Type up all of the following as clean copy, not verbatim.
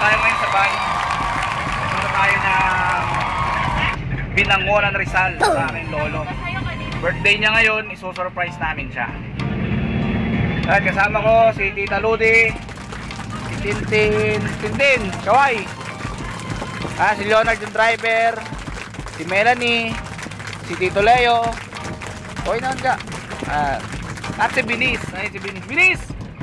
tayo ngayon sa bahay. Punta tayo ng Binangonan, Rizal sa aking lolo. Birthday niya ngayon, iso-surprise namin siya. At kasama ko si Tita Ludi, si Tintin, Kawai. Si Leonard yung driver, si Melanie, si Tito Leo. Hoy naman ka. At si Binis. Ay, si Binis. Binis!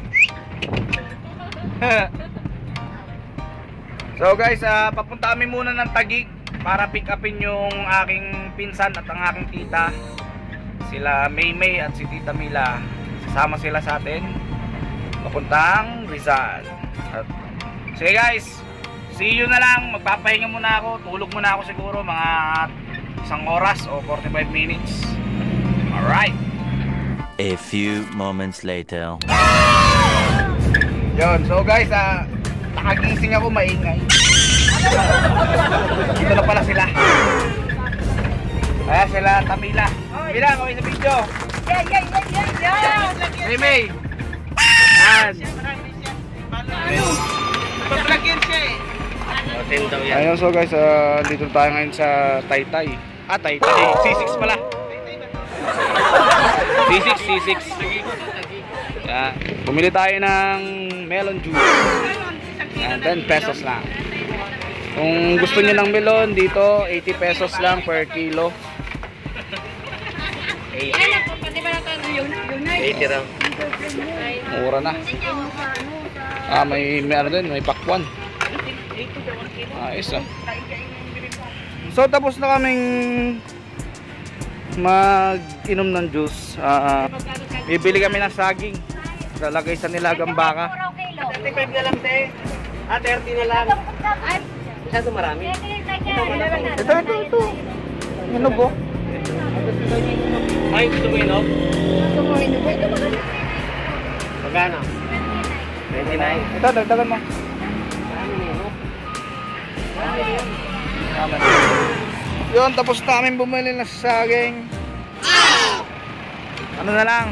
So guys, papunta kami muna ng Taguig para pick upin yung aking pinsan at ang aking tita. Sila Maymay at si Tita Mila. Sasama sila sa atin papuntang Rizal. Sige guys, see you na lang. Magpapahinga muna ako. Tulog muna ako siguro mga 1 oras o 45 minutes. Alright. A few moments later. Yun, so guys, nakagising ako, maingay. Dito na pala sila. Kaya sila, Tamila. Tamila, kawin sa video. Hey, May. Yan. Paplagyan siya eh. Ayun, so guys, dito tayo ngayon sa Taytay. Taytay. C6 pala. C6. Yan. Bumili tayo ng melon juice. Yan, 10 pesos lang. Kung gusto niyo ng melon, dito 80 pesos lang per kilo. 80 raw. Mura na. May din, may pakwan. Ayos. So tapos na kaming mag-inom ng juice. Bibili kami ng saging. Lalagay sa nilagang baka. 35 na lang, te. 30 na lang. Masyado marami. Ito. Inog oh. Ay, gusto mo inog? Magkano? 29. Ito, dagdagan mo. Yun, tapos namin bumili ng saging. Ano na lang?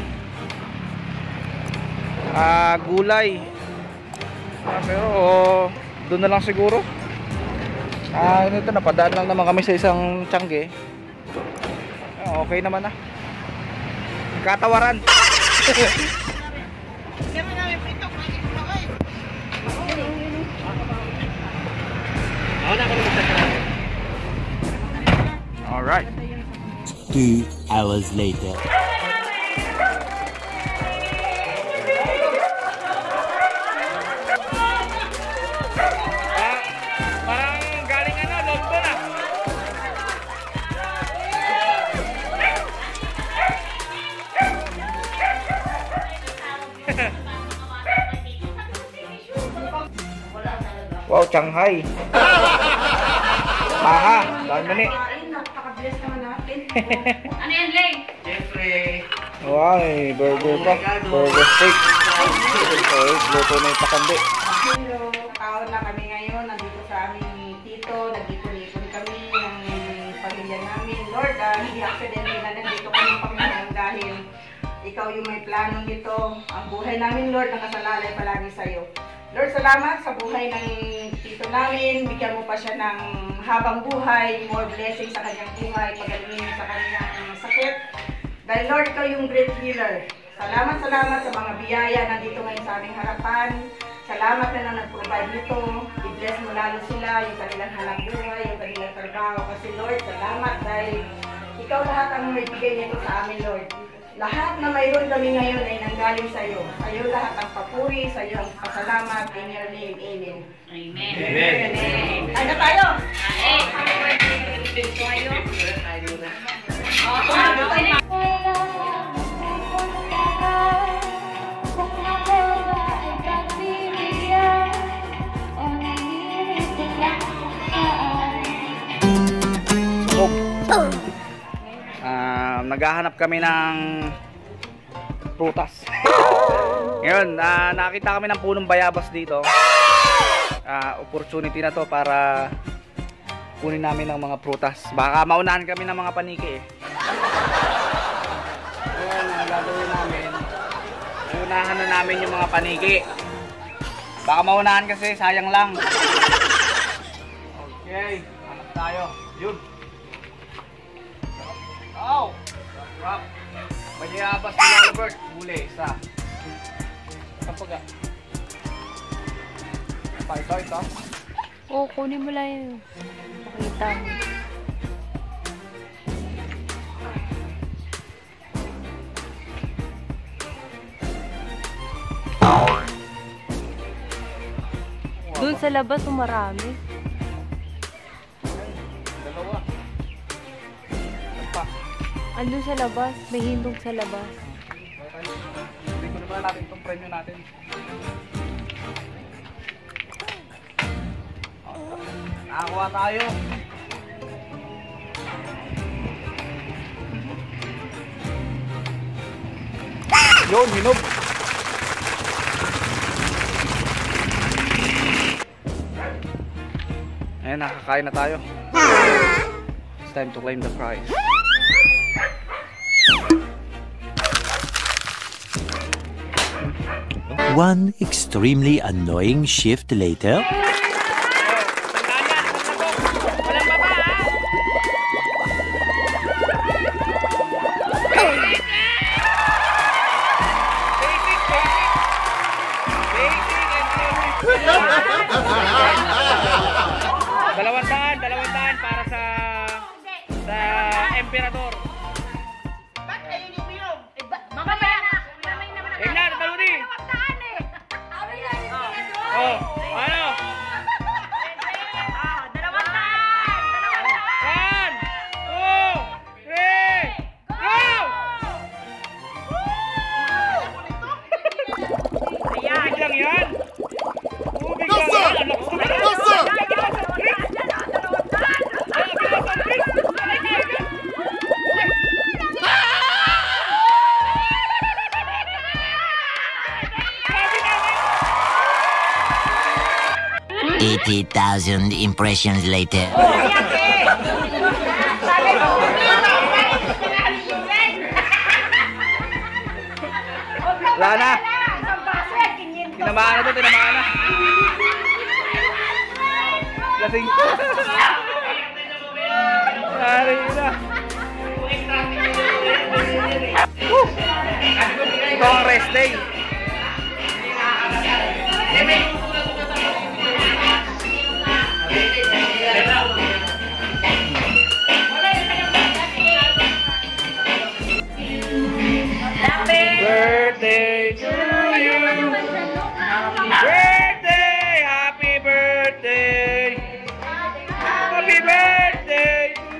Gulay. Pero doon na lang siguro. Ito, napadaan lang naman kami sa isang tiyangge. Okay naman na. Katawaran. Alright. 2 hours later. Parang galing London ah. Wow, Shanghai. Dahil mani. Napaka-bless naman natin. Ano yan, Lay? Siyempre. Wow, burger pa. Burger steak. Luto na yung pakandi. Hello. Taon na kami ngayon. Nandito sa aming tito. Nag-ipon-ipon kami ng pamilya namin. Lord, hindi accidentally na nandito kami Panginoon dahil ikaw yung may plano nito. Ang buhay namin, Lord, nakasalalay palagi sa iyo. Lord, salamat sa buhay ng tito namin. Bigyan mo pa siya ng habang buhay, more blessing sa kanyang buhay, pagalingin sa kanyang sakit. Dahil Lord, ikaw yung great healer. Salamat sa mga biyaya na dito ngayon sa aming harapan. Salamat na nag-provide nito. I-bless mo lalo sila, yung kanilang hanap buhay, yung kanilang trabaho. Kasi Lord, salamat dahil ikaw lahat ang may bigay nito sa amin, Lord. Lahat na mayroon kami ngayon ay nanggaling sa iyo. Sa iyo lahat ang papuri, sa iyo ang pasalamat. In your name, amen. Amen. Amen. Ay na tayo! Naghahanap kami ng prutas. Ngayon, nakita kami ng punong bayabas dito. Opportunity na to para kunin namin ng mga prutas. Baka maunahan kami ng mga paniki eh. Ngayon, ang gagawin namin, unahan na namin yung mga paniki. Baka maunahan kasi, sayang lang. Okay, hanap tayo. Yun. Oh! Sarap. Mayabas ni Albert. Huli, isa. Kapag ito. Oo, kunin mo lang yun. Pakita mo. Doon sa labas, marami. Dalawa. Ano pa? Andun sa labas, may hindog sa labas. Hindi ko naman natin itong premyo natin. Nakakuha tayo. Yun, hinog. Ayan, nakakain na tayo. It's time to claim the prize. One extremely annoying shift later. Dalawang daan para sa Emperador. Ba't kayo yung uminom? Mamaya na! Huwag na, taluni! Oh, ano? Dalawang daan! 1, 2, 3, go! Tubig lang yan! Tubig lang yan! Go, sir! $80,000 impressions later. Wala na! Tinamaan na to, tinamaan na! Lasing! Nari na! Ito ang rest day! Birthday to you. Birthday, happy birthday. Happy birthday to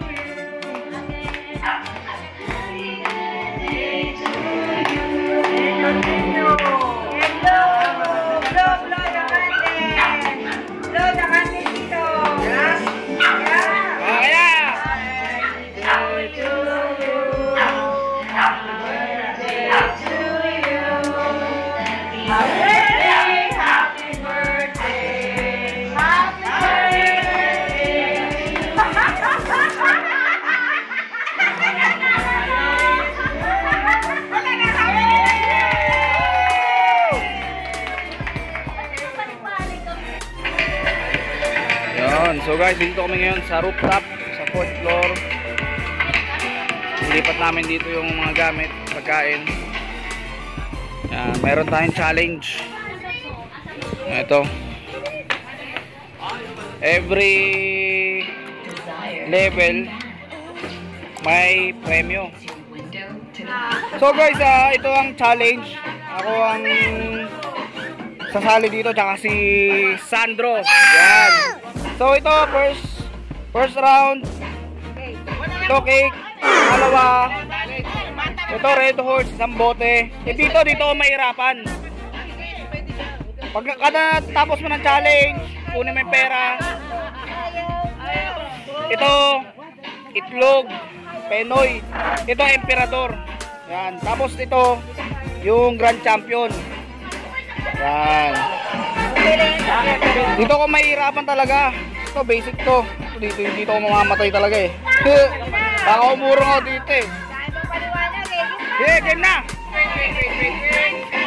So guys, dito kami ngayon sa rooftop, sa 4th floor. Nilipat namin dito yung mga gamit, pagkain. Meron tayong challenge. Ito. Every level may premyo. So guys, ito ang challenge. Ako ang sasali dito, tsaka si Sandro. Yan. So ito, first round. Ito cake, dalawa. Ito red horse, isang bote. Dito ako mahirapan. Pag kada tapos mo ng challenge, kunin mo yung pera. Ito, itlog, penoy. Ito, emperador. Yan. Tapos ito, yung grand champion. Yan. Dito ako mahirapan talaga. Ito basic to. Dito ako mamamatay talaga eh. Baka umurong ako dito eh. Yeah, game na.